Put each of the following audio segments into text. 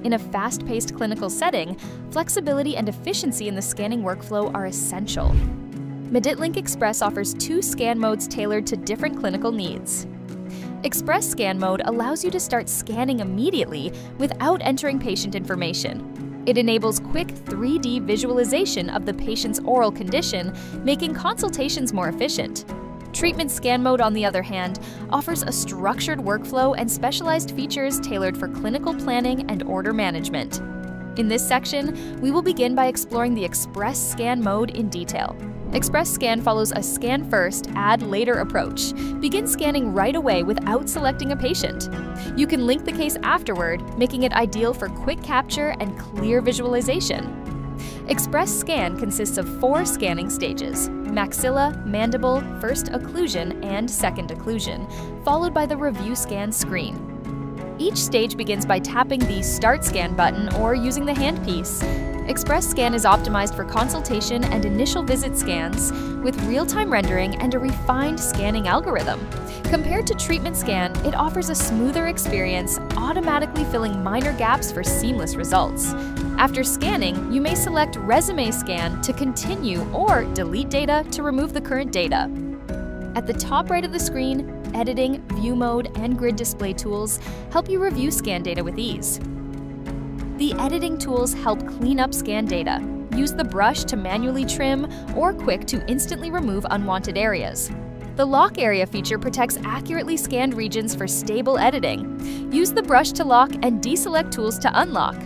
In a fast-paced clinical setting, flexibility and efficiency in the scanning workflow are essential. Medit Link Express offers 2 scan modes tailored to different clinical needs. Express Scan Mode allows you to start scanning immediately without entering patient information. It enables quick 3D visualization of the patient's oral condition, making consultations more efficient. Treatment Scan Mode, on the other hand, offers a structured workflow and specialized features tailored for clinical planning and order management. In this section, we will begin by exploring the Express Scan Mode in detail. Express Scan follows a scan-first, add-later approach. Begin scanning right away without selecting a patient. You can link the case afterward, making it ideal for quick capture and clear visualization. Express Scan consists of 4 scanning stages: maxilla, mandible, first occlusion, and second occlusion, followed by the review scan screen. Each stage begins by tapping the Start Scan button or using the handpiece. Express Scan is optimized for consultation and initial visit scans with real-time rendering and a refined scanning algorithm. Compared to Treatment Scan, it offers a smoother experience, automatically filling minor gaps for seamless results. After scanning, you may select Resume Scan to continue or delete data to remove the current data. At the top right of the screen, Editing, View Mode, and Grid Display tools help you review scan data with ease. The editing tools help clean up scan data. Use the brush to manually trim or quick to instantly remove unwanted areas. The Lock Area feature protects accurately scanned regions for stable editing. Use the brush to lock and deselect tools to unlock.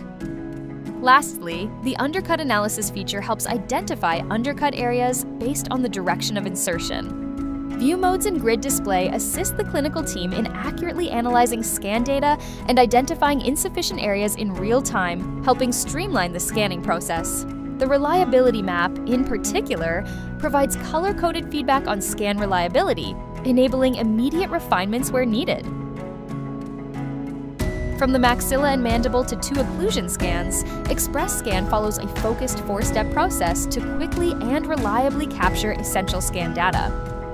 Lastly, the Undercut Analysis feature helps identify undercut areas based on the direction of insertion. View Modes and Grid Display assist the clinical team in accurately analyzing scan data and identifying insufficient areas in real time, helping streamline the scanning process. The Reliability Map, in particular, provides color-coded feedback on scan reliability, enabling immediate refinements where needed. From the maxilla and mandible to 2 occlusion scans, Express Scan follows a focused 4-step process to quickly and reliably capture essential scan data.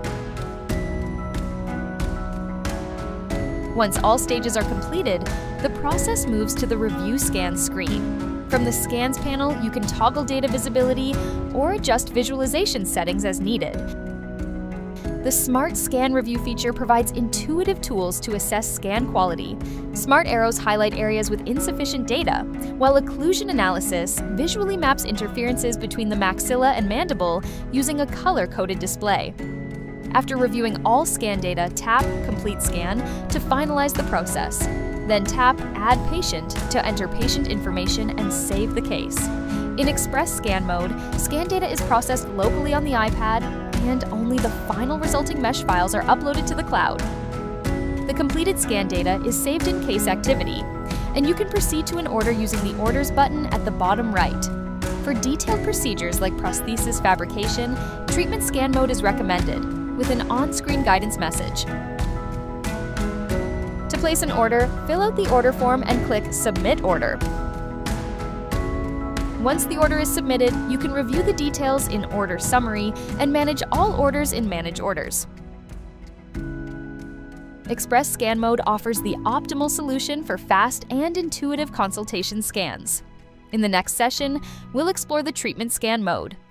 Once all stages are completed, the process moves to the Review Scan screen. From the Scans panel, you can toggle data visibility or adjust visualization settings as needed. The Smart Scan Review feature provides intuitive tools to assess scan quality. Smart arrows highlight areas with insufficient data, while Occlusion Analysis visually maps interferences between the maxilla and mandible using a color-coded display. After reviewing all scan data, tap Complete Scan to finalize the process. Then tap Add Patient to enter patient information and save the case. In Express Scan Mode, scan data is processed locally on the iPad, and only the final resulting mesh files are uploaded to the cloud. The completed scan data is saved in Case Activity, and you can proceed to an order using the Orders button at the bottom right. For detailed procedures like prosthesis fabrication, Treatment Scan Mode is recommended, with an on-screen guidance message. To place an order, fill out the order form and click Submit Order. Once the order is submitted, you can review the details in Order Summary and manage all orders in Manage Orders. Express Scan Mode offers the optimal solution for fast and intuitive consultation scans. In the next session, we'll explore the Treatment Scan Mode.